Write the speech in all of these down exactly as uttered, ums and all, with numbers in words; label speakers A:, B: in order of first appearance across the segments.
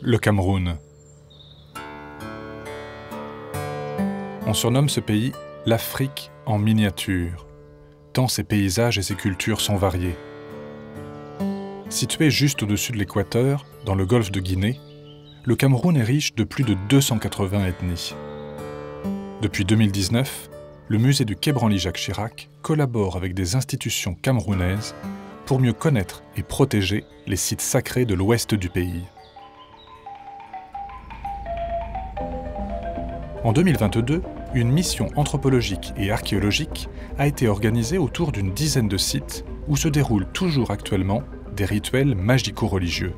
A: le Cameroun. On surnomme ce pays l'Afrique en miniature, tant ses paysages et ses cultures sont variés. Situé juste au-dessus de l'équateur, dans le golfe de Guinée, le Cameroun est riche de plus de deux cent quatre-vingts ethnies. Depuis deux mille dix-neuf, le musée du Quai Branly-Jacques Chirac collabore avec des institutions camerounaises pour mieux connaître et protéger les sites sacrés de l'ouest du pays. En deux mille vingt-deux, une mission anthropologique et archéologique a été organisée autour d'une dizaine de sites où se déroulent toujours actuellement des rituels magico-religieux.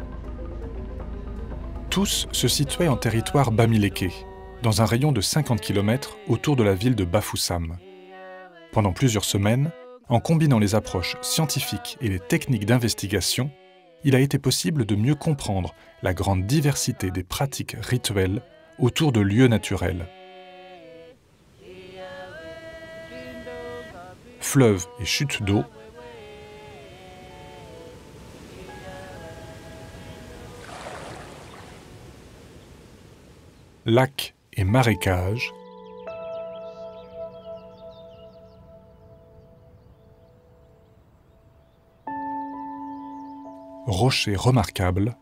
A: Tous se situaient en territoire bamiléké, dans un rayon de cinquante kilomètres autour de la ville de Bafoussam. Pendant plusieurs semaines, en combinant les approches scientifiques et les techniques d'investigation, il a été possible de mieux comprendre la grande diversité des pratiques rituelles autour de lieux naturels. Fleuves et chutes d'eau, lacs et marécages, rochers remarquables,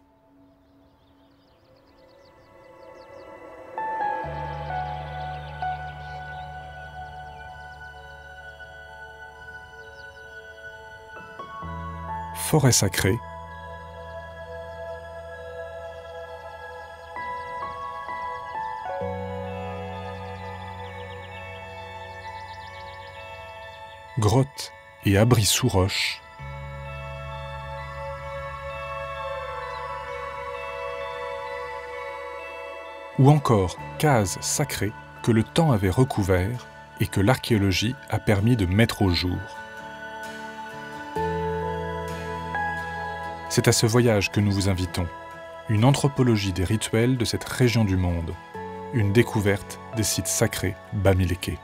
A: forêt sacrée, grottes et abris sous roches, ou encore cases sacrées que le temps avait recouvertes et que l'archéologie a permis de mettre au jour. C'est à ce voyage que nous vous invitons, une anthropologie des rituels de cette région du monde, une découverte des sites sacrés bamilékés.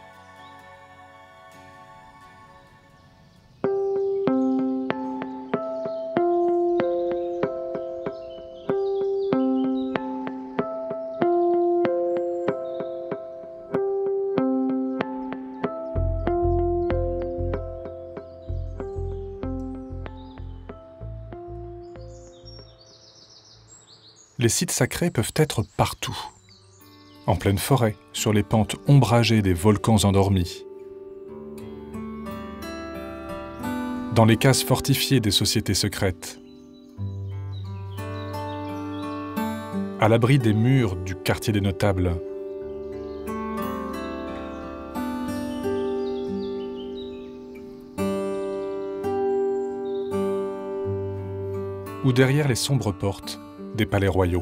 A: Les sites sacrés peuvent être partout. En pleine forêt, sur les pentes ombragées des volcans endormis. Dans les cases fortifiées des sociétés secrètes. À l'abri des murs du quartier des notables. Ou derrière les sombres portes des palais royaux.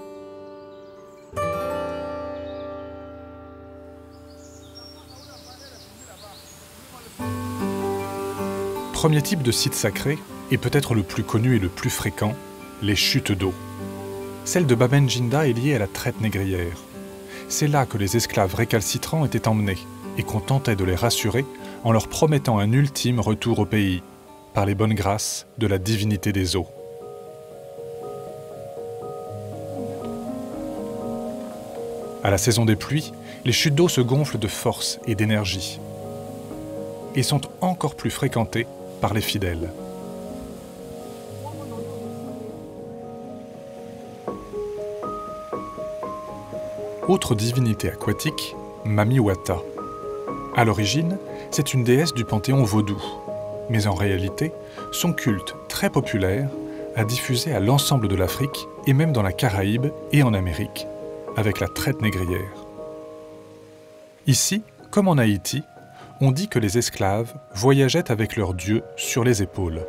A: Premier type de site sacré, et peut-être le plus connu et le plus fréquent, les chutes d'eau. Celle de Bamendjinda est liée à la traite négrière. C'est là que les esclaves récalcitrants étaient emmenés et qu'on tentait de les rassurer en leur promettant un ultime retour au pays, par les bonnes grâces de la divinité des eaux. À la saison des pluies, les chutes d'eau se gonflent de force et d'énergie et sont encore plus fréquentées par les fidèles. Autre divinité aquatique, Mami Wata. À l'origine, c'est une déesse du panthéon vaudou, mais en réalité, son culte très populaire a diffusé à l'ensemble de l'Afrique et même dans la Caraïbe et en Amérique, avec la traite négrière. Ici, comme en Haïti, on dit que les esclaves voyageaient avec leurs dieux sur les épaules.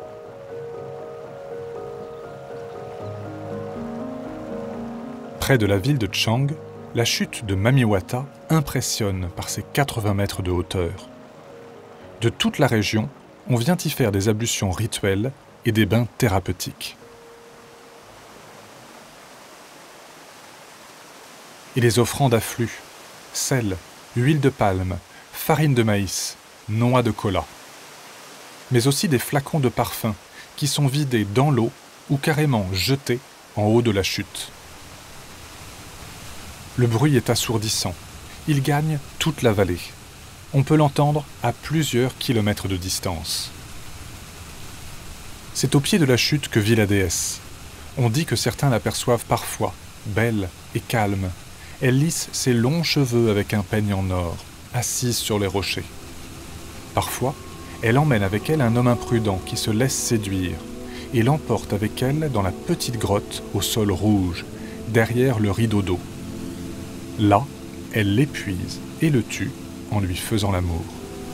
A: Près de la ville de Tchang, la chute de Mami Wata impressionne par ses quatre-vingts mètres de hauteur. De toute la région, on vient y faire des ablutions rituelles et des bains thérapeutiques. Et les offrandes affluent, sel, huile de palme, farine de maïs, noix de cola. Mais aussi des flacons de parfum qui sont vidés dans l'eau ou carrément jetés en haut de la chute. Le bruit est assourdissant. Il gagne toute la vallée. On peut l'entendre à plusieurs kilomètres de distance. C'est au pied de la chute que vit la déesse. On dit que certains l'aperçoivent parfois, belle et calme. Elle lisse ses longs cheveux avec un peigne en or, assise sur les rochers. Parfois, elle emmène avec elle un homme imprudent qui se laisse séduire et l'emporte avec elle dans la petite grotte au sol rouge, derrière le rideau d'eau. Là, elle l'épuise et le tue en lui faisant l'amour.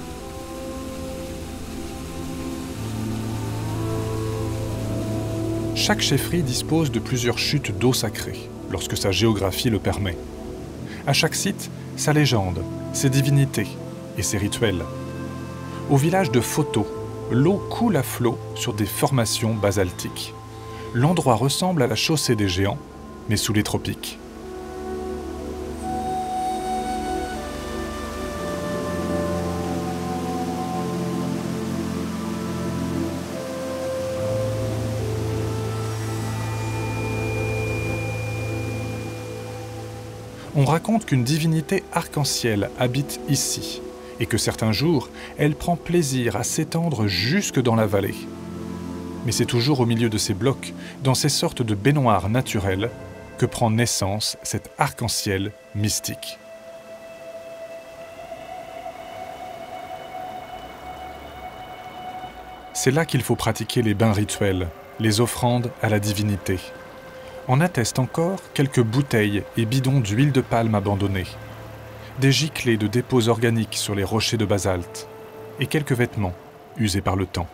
A: Chaque chefferie dispose de plusieurs chutes d'eau sacrée, lorsque sa géographie le permet. À chaque site, sa légende, ses divinités et ses rituels. Au village de Photo, l'eau coule à flot sur des formations basaltiques. L'endroit ressemble à la chaussée des géants, mais sous les tropiques. On raconte qu'une divinité arc-en-ciel habite ici, et que certains jours, elle prend plaisir à s'étendre jusque dans la vallée. Mais c'est toujours au milieu de ces blocs, dans ces sortes de baignoires naturelles, que prend naissance cet arc-en-ciel mystique. C'est là qu'il faut pratiquer les bains rituels, les offrandes à la divinité. En attestent encore quelques bouteilles et bidons d'huile de palme abandonnés, des giclées de dépôts organiques sur les rochers de basalte, et quelques vêtements usés par le temps.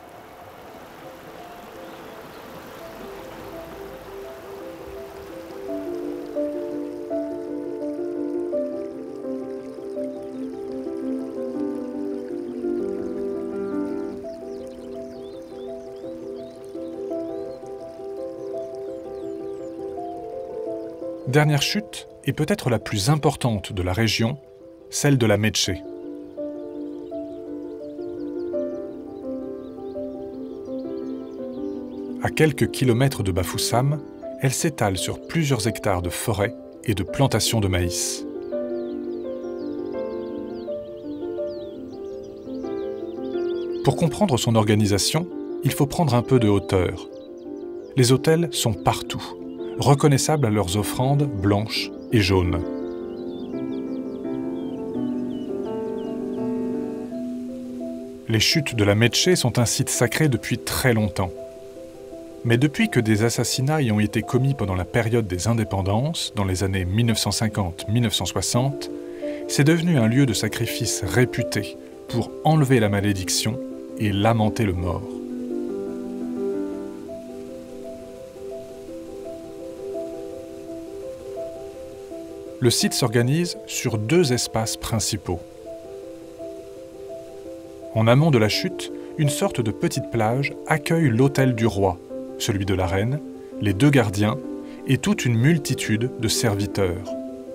A: Dernière chute, et peut-être la plus importante de la région, celle de la Métché. À quelques kilomètres de Bafoussam, elle s'étale sur plusieurs hectares de forêt et de plantations de maïs. Pour comprendre son organisation, il faut prendre un peu de hauteur. Les autels sont partout, reconnaissables à leurs offrandes blanches et jaunes. Les chutes de la Métché sont un site sacré depuis très longtemps. Mais depuis que des assassinats y ont été commis pendant la période des indépendances, dans les années mille neuf cent cinquante à mille neuf cent soixante, c'est devenu un lieu de sacrifice réputé pour enlever la malédiction et lamenter le mort. Le site s'organise sur deux espaces principaux. En amont de la chute, une sorte de petite plage accueille l'hôtel du roi, celui de la reine, les deux gardiens et toute une multitude de serviteurs.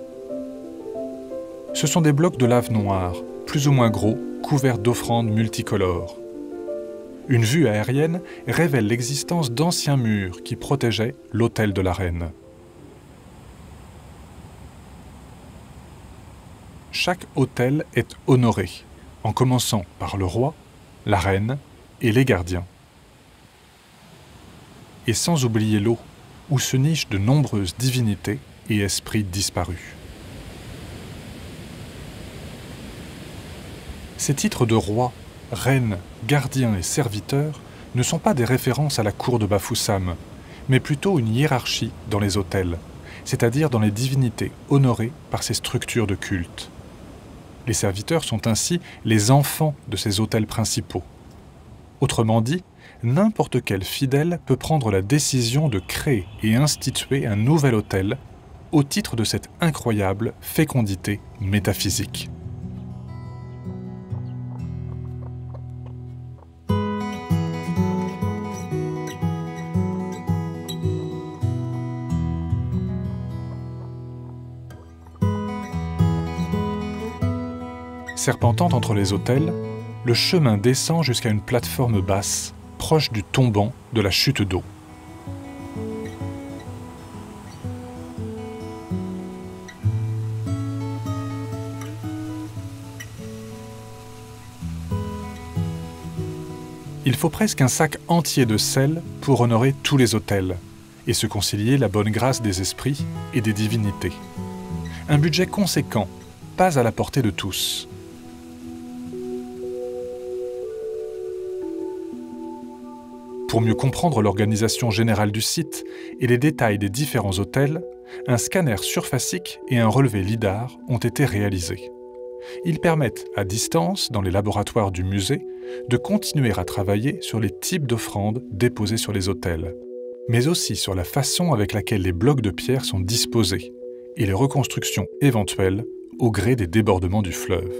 A: Ce sont des blocs de lave noire, plus ou moins gros, couverts d'offrandes multicolores. Une vue aérienne révèle l'existence d'anciens murs qui protégeaient l'hôtel de la reine. Chaque hôtel est honoré, en commençant par le roi, la reine et les gardiens. Et sans oublier l'eau, où se nichent de nombreuses divinités et esprits disparus. Ces titres de roi, reine, gardien et serviteur ne sont pas des références à la cour de Bafoussam, mais plutôt une hiérarchie dans les hôtels, c'est-à-dire dans les divinités honorées par ces structures de culte. Les serviteurs sont ainsi les enfants de ces hôtels principaux. Autrement dit, n'importe quel fidèle peut prendre la décision de créer et instituer un nouvel hôtel au titre de cette incroyable fécondité métaphysique. Serpentant entre les hôtels, le chemin descend jusqu'à une plateforme basse, proche du tombant de la chute d'eau. Il faut presque un sac entier de sel pour honorer tous les autels et se concilier la bonne grâce des esprits et des divinités. Un budget conséquent, pas à la portée de tous. Pour mieux comprendre l'organisation générale du site et les détails des différents hôtels, un scanner surfacique et un relevé lidar ont été réalisés. Ils permettent, à distance, dans les laboratoires du musée, de continuer à travailler sur les types d'offrandes déposées sur les autels, mais aussi sur la façon avec laquelle les blocs de pierre sont disposés et les reconstructions éventuelles au gré des débordements du fleuve.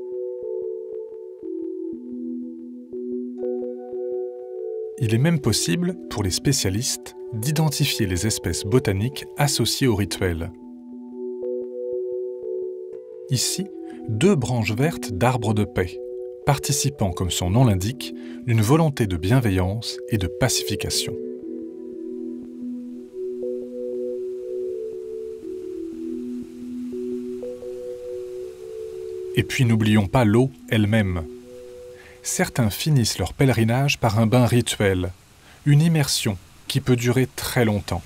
A: Il est même possible, pour les spécialistes, d'identifier les espèces botaniques associées au rituel. Ici, deux branches vertes d'arbres de paix, participant, comme son nom l'indique, d'une volonté de bienveillance et de pacification. Et puis n'oublions pas l'eau elle-même. Certains finissent leur pèlerinage par un bain rituel, une immersion qui peut durer très longtemps.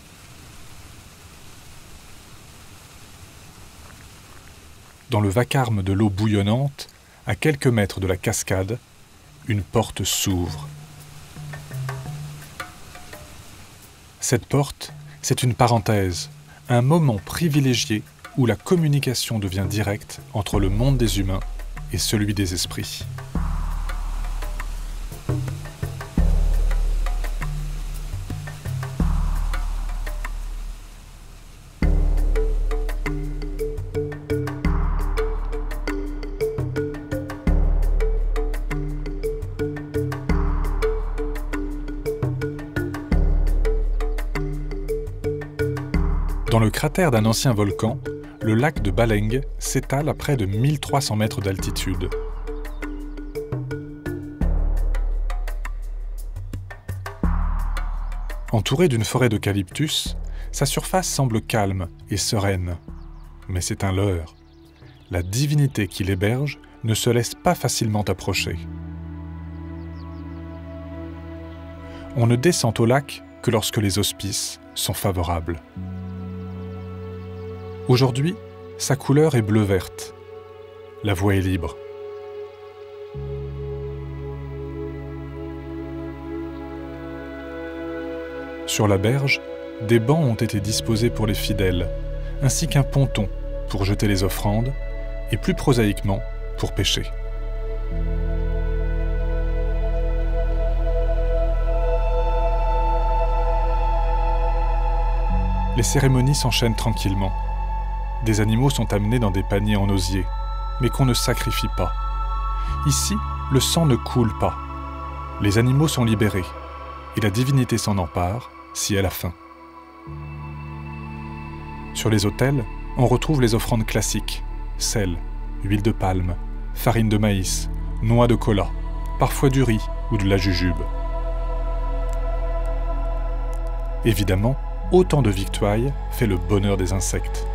A: Dans le vacarme de l'eau bouillonnante, à quelques mètres de la cascade, une porte s'ouvre. Cette porte, c'est une parenthèse, un moment privilégié où la communication devient directe entre le monde des humains et celui des esprits. Dans le cratère d'un ancien volcan, le lac de Baleng s'étale à près de mille trois cents mètres d'altitude. Entouré d'une forêt d'eucalyptus, sa surface semble calme et sereine. Mais c'est un leurre. La divinité qui l'héberge ne se laisse pas facilement approcher. On ne descend au lac que lorsque les auspices sont favorables. Aujourd'hui, sa couleur est bleu-verte. La voie est libre. Sur la berge, des bancs ont été disposés pour les fidèles, ainsi qu'un ponton pour jeter les offrandes et plus prosaïquement pour pêcher. Les cérémonies s'enchaînent tranquillement. Des animaux sont amenés dans des paniers en osier, mais qu'on ne sacrifie pas. Ici, le sang ne coule pas. Les animaux sont libérés, et la divinité s'en empare si elle a faim. Sur les autels, on retrouve les offrandes classiques, sel, huile de palme, farine de maïs, noix de cola, parfois du riz ou de la jujube. Évidemment, autant de victuailles fait le bonheur des insectes.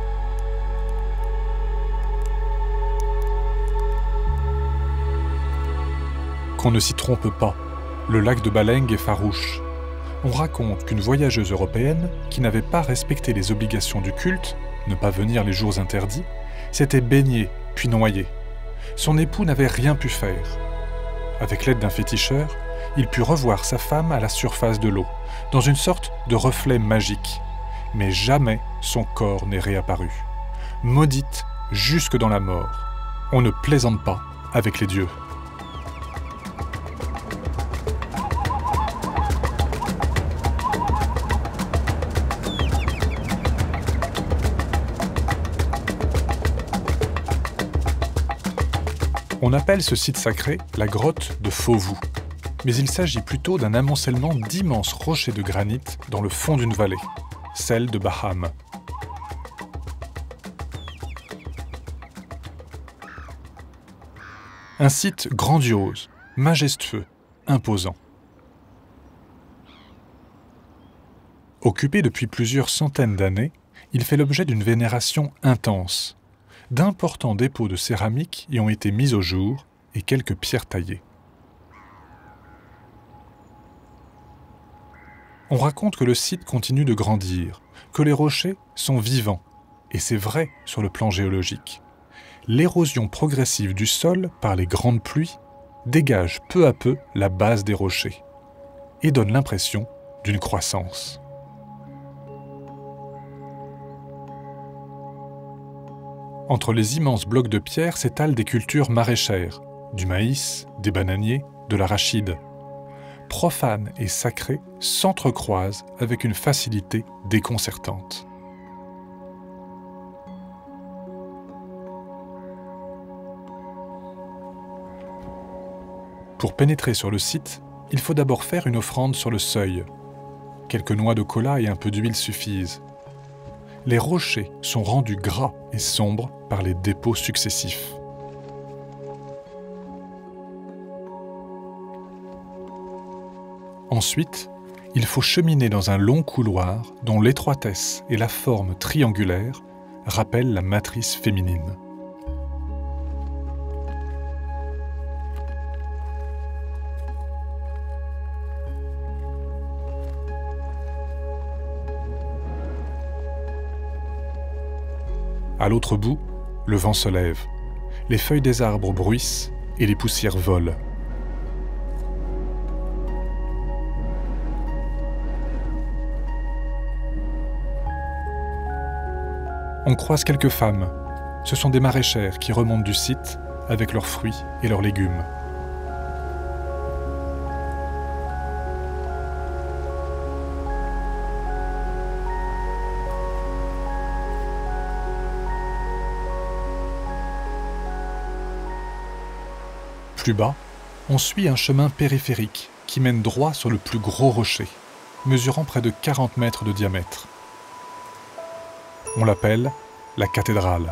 A: Qu'on ne s'y trompe pas, le lac de Baleng est farouche. On raconte qu'une voyageuse européenne, qui n'avait pas respecté les obligations du culte, ne pas venir les jours interdits, s'était baignée puis noyée. Son époux n'avait rien pu faire. Avec l'aide d'un féticheur, il put revoir sa femme à la surface de l'eau, dans une sorte de reflet magique. Mais jamais son corps n'est réapparu. Maudite jusque dans la mort. On ne plaisante pas avec les dieux. On appelle ce site sacré la grotte de Fovu, mais il s'agit plutôt d'un amoncellement d'immenses rochers de granit dans le fond d'une vallée, celle de Baham. Un site grandiose, majestueux, imposant. Occupé depuis plusieurs centaines d'années, il fait l'objet d'une vénération intense. D'importants dépôts de céramique y ont été mis au jour et quelques pierres taillées. On raconte que le site continue de grandir, que les rochers sont vivants, et c'est vrai sur le plan géologique. L'érosion progressive du sol par les grandes pluies dégage peu à peu la base des rochers et donne l'impression d'une croissance. Entre les immenses blocs de pierre s'étalent des cultures maraîchères, du maïs, des bananiers, de l'arachide. Profanes et sacrés s'entrecroisent avec une facilité déconcertante. Pour pénétrer sur le site, il faut d'abord faire une offrande sur le seuil. Quelques noix de cola et un peu d'huile suffisent. Les rochers sont rendus gras et sombres par les dépôts successifs. Ensuite, il faut cheminer dans un long couloir dont l'étroitesse et la forme triangulaire rappellent la matrice féminine. À l'autre bout, le vent se lève, les feuilles des arbres bruissent et les poussières volent. On croise quelques femmes. Ce sont des maraîchères qui remontent du site avec leurs fruits et leurs légumes. Plus bas, on suit un chemin périphérique qui mène droit sur le plus gros rocher, mesurant près de quarante mètres de diamètre. On l'appelle la cathédrale.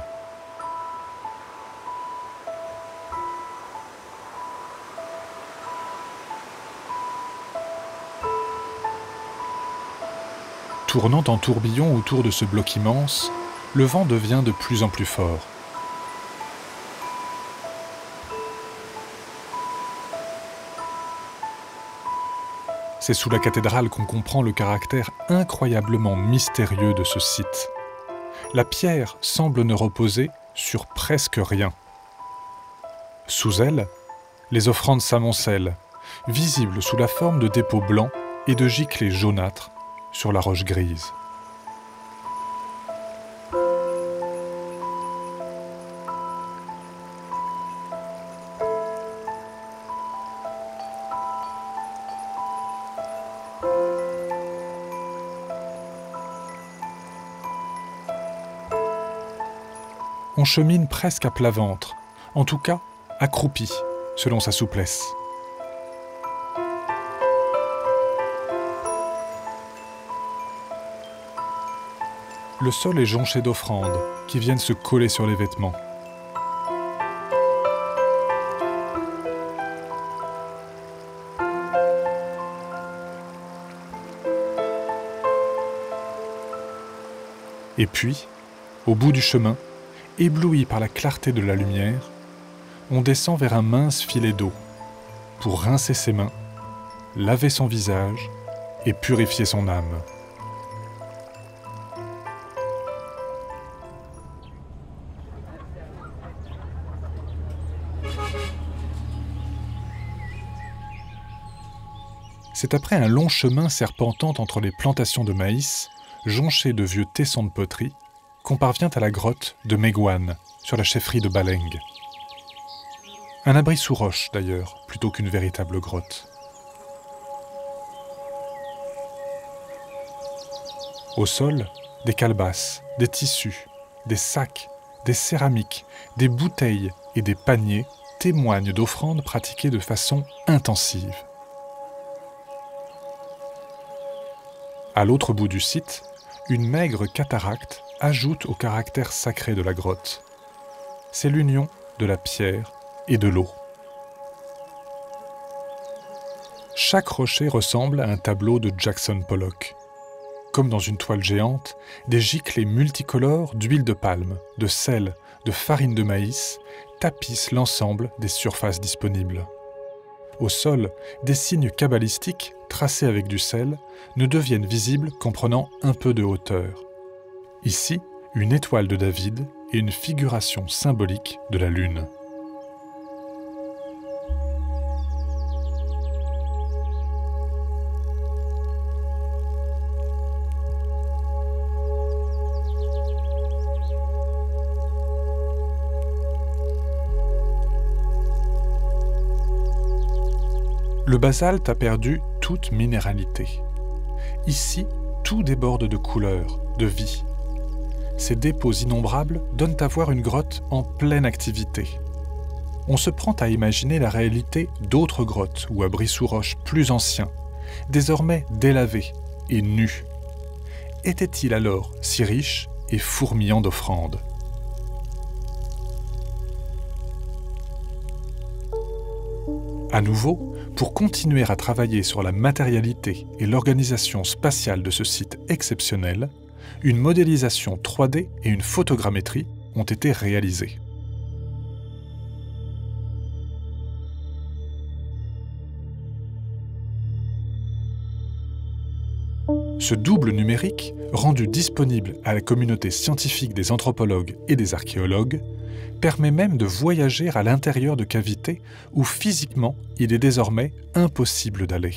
A: Tournant en tourbillon autour de ce bloc immense, le vent devient de plus en plus fort. C'est sous la cathédrale qu'on comprend le caractère incroyablement mystérieux de ce site. La pierre semble ne reposer sur presque rien. Sous elle, les offrandes s'amoncellent, visibles sous la forme de dépôts blancs et de giclées jaunâtres sur la roche grise. On chemine presque à plat ventre, en tout cas accroupi, selon sa souplesse. Le sol est jonché d'offrandes qui viennent se coller sur les vêtements. Et puis, au bout du chemin, ébloui par la clarté de la lumière, on descend vers un mince filet d'eau pour rincer ses mains, laver son visage et purifier son âme. C'est après un long chemin serpentant entre les plantations de maïs, jonché de vieux tessons de poterie, qu'on parvient à la grotte de Megwan, sur la chefferie de Baleng. Un abri sous roche, d'ailleurs, plutôt qu'une véritable grotte. Au sol, des calebasses, des tissus, des sacs, des céramiques, des bouteilles et des paniers témoignent d'offrandes pratiquées de façon intensive. À l'autre bout du site, une maigre cataracte ajoute au caractère sacré de la grotte. C'est l'union de la pierre et de l'eau. Chaque rocher ressemble à un tableau de Jackson Pollock. Comme dans une toile géante, des giclées multicolores d'huile de palme, de sel, de farine de maïs tapissent l'ensemble des surfaces disponibles. Au sol, des signes kabbalistiques, tracés avec du sel, ne deviennent visibles qu'en prenant un peu de hauteur. Ici, une étoile de David et une figuration symbolique de la lune. Le basalte a perdu toute minéralité. Ici, tout déborde de couleurs, de vie. Ces dépôts innombrables donnent à voir une grotte en pleine activité. On se prend à imaginer la réalité d'autres grottes ou abris sous roches plus anciens, désormais délavés et nus. Étaient-ils alors si riches et fourmillant d'offrandes ? À nouveau, pour continuer à travailler sur la matérialité et l'organisation spatiale de ce site exceptionnel, une modélisation trois D et une photogrammétrie ont été réalisées. Ce double numérique, rendu disponible à la communauté scientifique des anthropologues et des archéologues, permet même de voyager à l'intérieur de cavités où physiquement il est désormais impossible d'aller.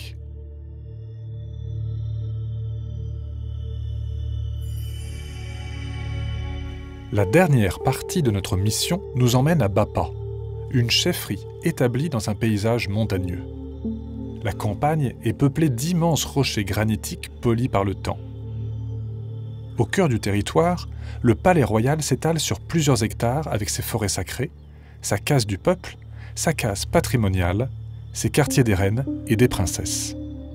A: La dernière partie de notre mission nous emmène à Bapa, une chefferie établie dans un paysage montagneux. La campagne est peuplée d'immenses rochers granitiques polis par le temps. Au cœur du territoire, le palais royal s'étale sur plusieurs hectares avec ses forêts sacrées, sa case du peuple, sa case patrimoniale, ses quartiers des reines et des princesses.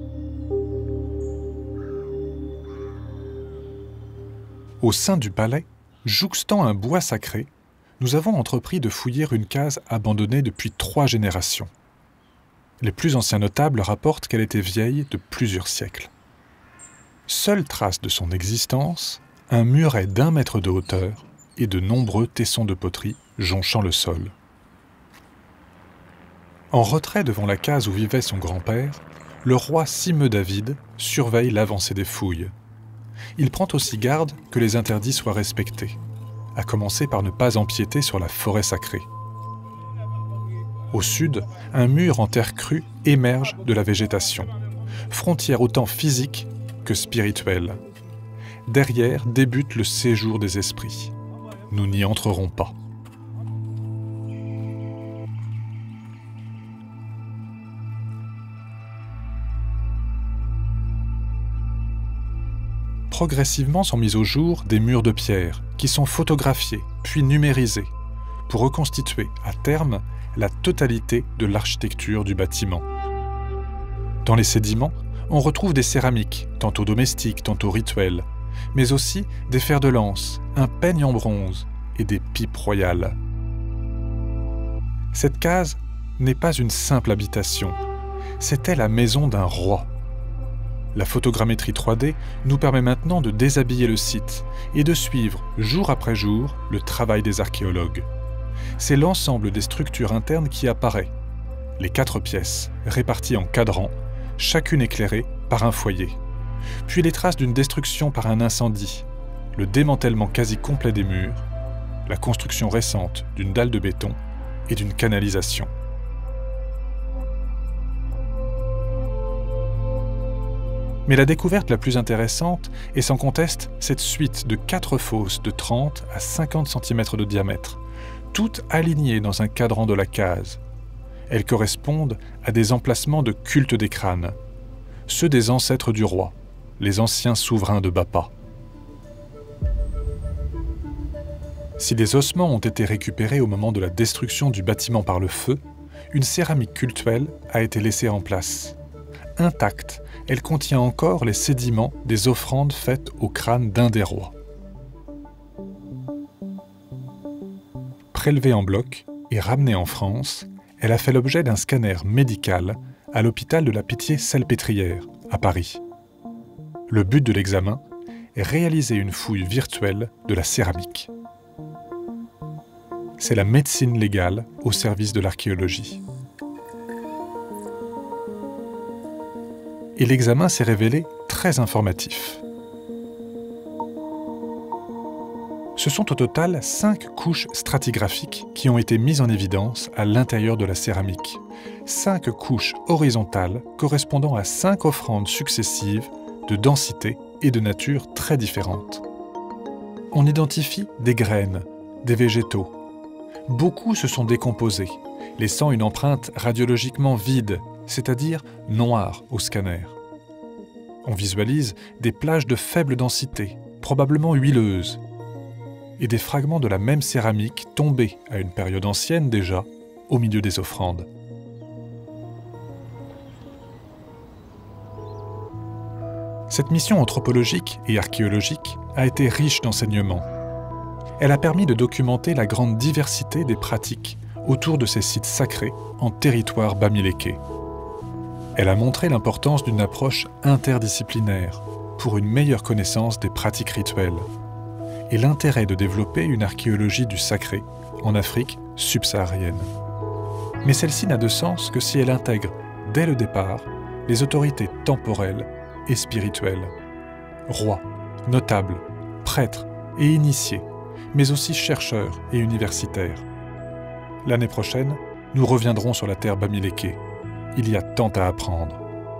A: Au sein du palais, jouxtant un bois sacré, nous avons entrepris de fouiller une case abandonnée depuis trois générations. Les plus anciens notables rapportent qu'elle était vieille de plusieurs siècles. Seule trace de son existence, un muret d'un mètre de hauteur et de nombreux tessons de poterie jonchant le sol. En retrait devant la case où vivait son grand-père, le roi Simeux David surveille l'avancée des fouilles. Il prend aussi garde que les interdits soient respectés, à commencer par ne pas empiéter sur la forêt sacrée. Au sud, un mur en terre crue émerge de la végétation, frontière autant physique que spirituelle. Derrière débute le séjour des esprits. Nous n'y entrerons pas. Progressivement sont mis au jour des murs de pierre qui sont photographiés puis numérisés pour reconstituer à terme la totalité de l'architecture du bâtiment. Dans les sédiments, on retrouve des céramiques, tantôt domestiques, tantôt rituelles, mais aussi des fers de lance, un peigne en bronze et des pipes royales. Cette case n'est pas une simple habitation, c'était la maison d'un roi. La photogrammétrie trois D nous permet maintenant de déshabiller le site et de suivre, jour après jour, le travail des archéologues. C'est l'ensemble des structures internes qui apparaît. Les quatre pièces, réparties en cadrans, chacune éclairée par un foyer. Puis les traces d'une destruction par un incendie, le démantèlement quasi complet des murs, la construction récente d'une dalle de béton et d'une canalisation. Mais la découverte la plus intéressante est sans conteste cette suite de quatre fosses de trente à cinquante centimètres de diamètre, toutes alignées dans un cadran de la case. Elles correspondent à des emplacements de culte des crânes, ceux des ancêtres du roi, les anciens souverains de Bapa. Si les ossements ont été récupérés au moment de la destruction du bâtiment par le feu, une céramique cultuelle a été laissée en place. Intacte, elle contient encore les sédiments des offrandes faites au crâne d'un des rois. Prélevée en bloc et ramenée en France, elle a fait l'objet d'un scanner médical à l'hôpital de la Pitié-Salpêtrière, à Paris. Le but de l'examen est réaliser une fouille virtuelle de la céramique. C'est la médecine légale au service de l'archéologie. et l'examen s'est révélé très informatif. Ce sont au total cinq couches stratigraphiques qui ont été mises en évidence à l'intérieur de la céramique. Cinq couches horizontales correspondant à cinq offrandes successives de densité et de nature très différentes. On identifie des graines, des végétaux. Beaucoup se sont décomposés, laissant une empreinte radiologiquement vide, c'est-à-dire noire au scanner. On visualise des plages de faible densité, probablement huileuses, et des fragments de la même céramique tombés à une période ancienne déjà, au milieu des offrandes. Cette mission anthropologique et archéologique a été riche d'enseignements. Elle a permis de documenter la grande diversité des pratiques autour de ces sites sacrés en territoire bamiléké. Elle a montré l'importance d'une approche interdisciplinaire pour une meilleure connaissance des pratiques rituelles et l'intérêt de développer une archéologie du sacré en Afrique subsaharienne. Mais celle-ci n'a de sens que si elle intègre, dès le départ, les autorités temporelles et spirituelles, rois, notables, prêtres et initiés, mais aussi chercheurs et universitaires. L'année prochaine, nous reviendrons sur la terre bamiléké. Il y a tant à apprendre.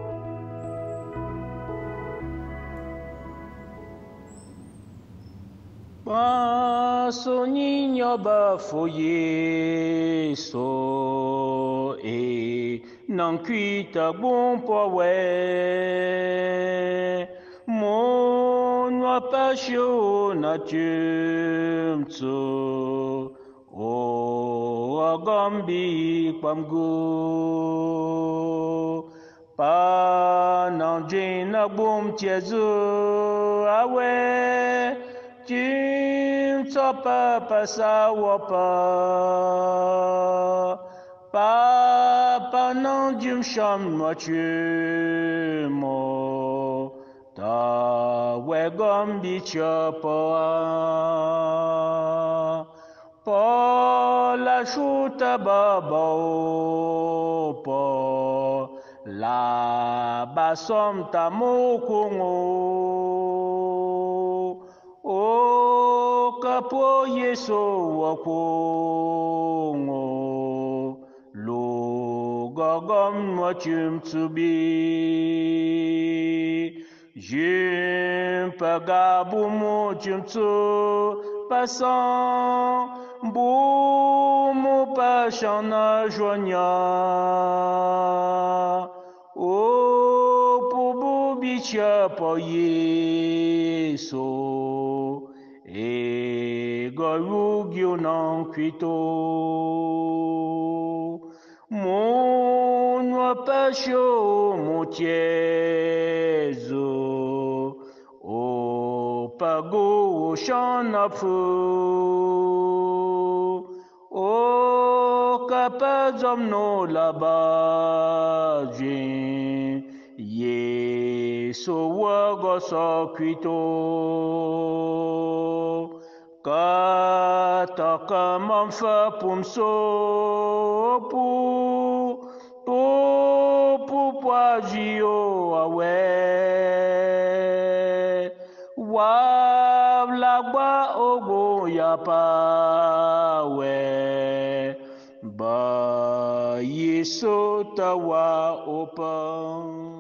B: Soninho bafoye so e non cuita bon powe mon wa passion natumso o agambi pamgo pa nan jina bom tiezo awe Jim Topa Pasawapa Papa non Jim Sham Machumo Ta Wegom Bichapa Pa la Shuta Baba Pa La Basom Tamokungo O kapo yeso wakongo lo gagam machum tsubi jim pagabu mochum tsu passant boum pachana joigna o pobu bicha po yeso E garugio non quito Mon apascio mutiezo O pago shanafu O capazom no labagin Yeso wago so quito Kata kamanfa pumso pu pu pu pwajio awe wa lagba ogo yapa we ba yeso tawa opa